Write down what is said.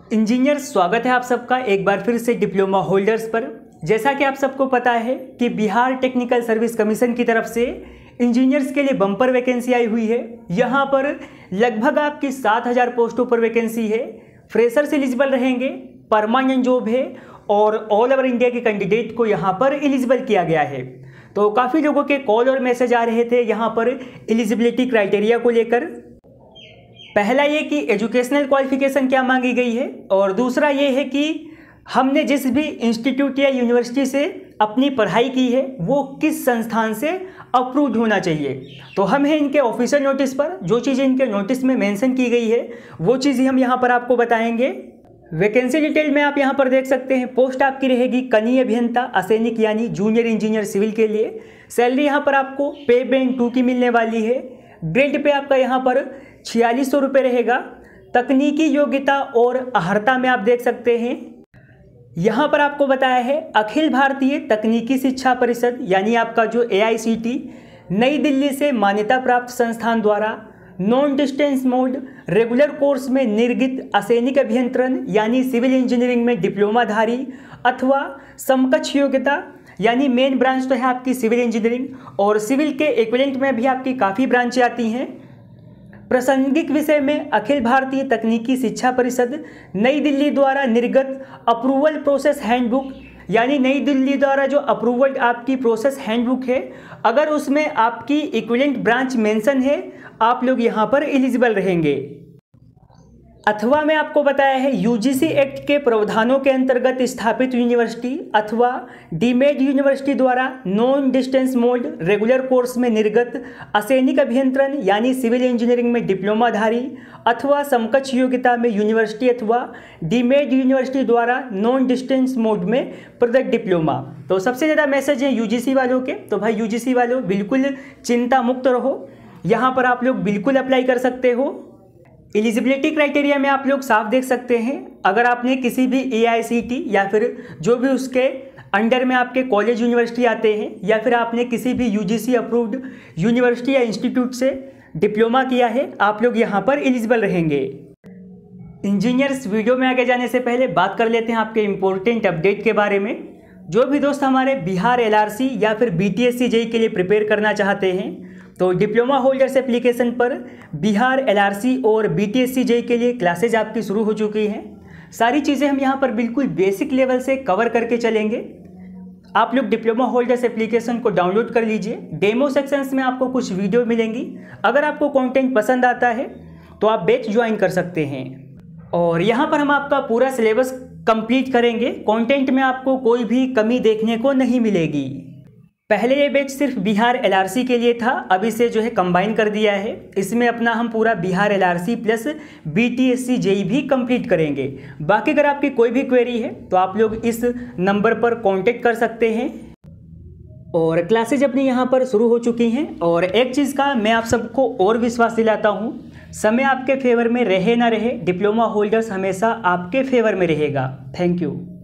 Engineer, स्वागत है आप सबका एक बार फिर से डिप्लोमा होल्डर्स पर। जैसा कि आप सबको पता है कि बिहार टेक्निकल सर्विस कमीशन की तरफ से इंजीनियर्स के लिए बम्पर वैकेंसी आई हुई है। यहाँ पर लगभग आपकी 7000 पोस्टों पर वैकेंसी है। फ्रेशर्स एलिजिबल रहेंगे, परमानेंट जॉब है और ऑल ओवर इंडिया के कैंडिडेट को यहाँ पर एलिजिबल किया गया है। तो काफ़ी लोगों के कॉल और मैसेज आ रहे थे यहाँ पर एलिजिबिलिटी क्राइटेरिया को लेकर। पहला ये कि एजुकेशनल क्वालिफिकेशन क्या मांगी गई है, और दूसरा ये है कि हमने जिस भी इंस्टीट्यूट या यूनिवर्सिटी से अपनी पढ़ाई की है वो किस संस्थान से अप्रूव्ड होना चाहिए। तो हम हैं इनके ऑफिशियल नोटिस पर, जो चीज़ें इनके नोटिस में मेंशन की गई है वो चीज़ें हम यहाँ पर आपको बताएंगे। वैकेंसी डिटेल में आप यहाँ पर देख सकते हैं। पोस्ट आपकी रहेगी कनीय अभियंता असैनिक यानी जूनियर इंजीनियर सिविल के लिए। सैलरी यहाँ पर आपको पे बैंड 2 की मिलने वाली है। ग्रेड पे आपका यहाँ पर 4600 रुपये रहेगा। तकनीकी योग्यता और अर्हता में आप देख सकते हैं यहाँ पर आपको बताया है अखिल भारतीय तकनीकी शिक्षा परिषद यानी आपका जो AICT नई दिल्ली से मान्यता प्राप्त संस्थान द्वारा non distance mode regular course में निर्गत असैनिक अभियंत्रण यानी सिविल इंजीनियरिंग में डिप्लोमाधारी अथवा समकक्ष योग्यता यानी मेन ब्रांच तो है आपकी सिविल इंजीनियरिंग, और सिविल के इक्विवेलेंट में भी आपकी काफ़ी ब्रांचें आती हैं। प्रासंगिक विषय में अखिल भारतीय तकनीकी शिक्षा परिषद नई दिल्ली द्वारा निर्गत अप्रूवल प्रोसेस हैंडबुक यानी नई दिल्ली द्वारा जो अप्रूवल आपकी प्रोसेस हैंडबुक है, अगर उसमें आपकी इक्विवेलेंट ब्रांच मेंशन है आप लोग यहाँ पर एलिजिबल रहेंगे। अथवा में आपको बताया है UGC एक्ट के प्रावधानों के अंतर्गत स्थापित यूनिवर्सिटी अथवा डीमेड यूनिवर्सिटी द्वारा non distance mode regular course में निर्गत असैनिक अभियंत्रण यानी सिविल इंजीनियरिंग में डिप्लोमाधारी अथवा समकक्ष योग्यता में यूनिवर्सिटी अथवा डीमेड यूनिवर्सिटी द्वारा नॉन डिस्टेंस मोड में प्रदत्त डिप्लोमा। तो सबसे ज़्यादा मैसेज है UGC वालों के। तो भाई UGC वालों बिल्कुल चिंता मुक्त रहो, यहाँ पर आप लोग बिल्कुल अप्लाई कर सकते हो। एलिजिबिलिटी क्राइटेरिया में आप लोग साफ देख सकते हैं, अगर आपने किसी भी AICT या फिर जो भी उसके अंडर में आपके कॉलेज यूनिवर्सिटी आते हैं या फिर आपने किसी भी UGC अप्रूव्ड यूनिवर्सिटी या इंस्टीट्यूट से डिप्लोमा किया है, आप लोग यहाँ पर एलिजिबल रहेंगे। इंजीनियर्स, वीडियो में आगे जाने से पहले बात कर लेते हैं आपके इम्पोर्टेंट अपडेट के बारे में। जो भी दोस्त हमारे बिहार LRC या फिर BTSC JEE के लिए प्रिपेयर करना चाहते हैं तो डिप्लोमा होल्डर्स एप्लीकेशन पर बिहार LRC और BTSC JEE के लिए क्लासेज आपकी शुरू हो चुकी हैं। सारी चीज़ें हम यहाँ पर बिल्कुल बेसिक लेवल से कवर करके चलेंगे। आप लोग डिप्लोमा होल्डर्स एप्लीकेशन को डाउनलोड कर लीजिए। डेमो सेक्शंस में आपको कुछ वीडियो मिलेंगी। अगर आपको कंटेंट पसंद आता है तो आप बैच ज्वाइन कर सकते हैं, और यहाँ पर हम आपका पूरा सिलेबस कंप्लीट करेंगे। कंटेंट में आपको कोई भी कमी देखने को नहीं मिलेगी। पहले ये बैच सिर्फ बिहार LRC के लिए था, अब इसे जो है कंबाइन कर दिया है। इसमें अपना हम पूरा Bihar LRC plus BTSC JEE भी कंप्लीट करेंगे। बाकी अगर आपकी कोई भी क्वेरी है तो आप लोग इस नंबर पर कांटेक्ट कर सकते हैं। और क्लासेज अपनी यहाँ पर शुरू हो चुकी हैं। और एक चीज़ का मैं आप सबको और विश्वास दिलाता हूँ, समय आपके फेवर में रहे ना रहे, डिप्लोमा होल्डर्स हमेशा आपके फेवर में रहेगा। Thank you.